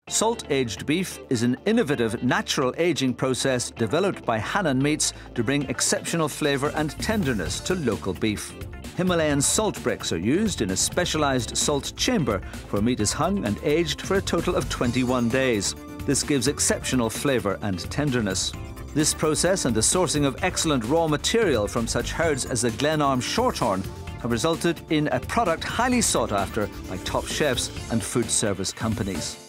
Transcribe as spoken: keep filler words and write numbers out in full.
Salt-aged beef is an innovative natural aging process developed by Hannan Meats to bring exceptional flavour and tenderness to local beef. Himalayan salt bricks are used in a specialised salt chamber where meat is hung and aged for a total of twenty-one days. This gives exceptional flavour and tenderness. This process and the sourcing of excellent raw material from such herds as the Glenarm Shorthorn have resulted in a product highly sought after by top chefs and food service companies.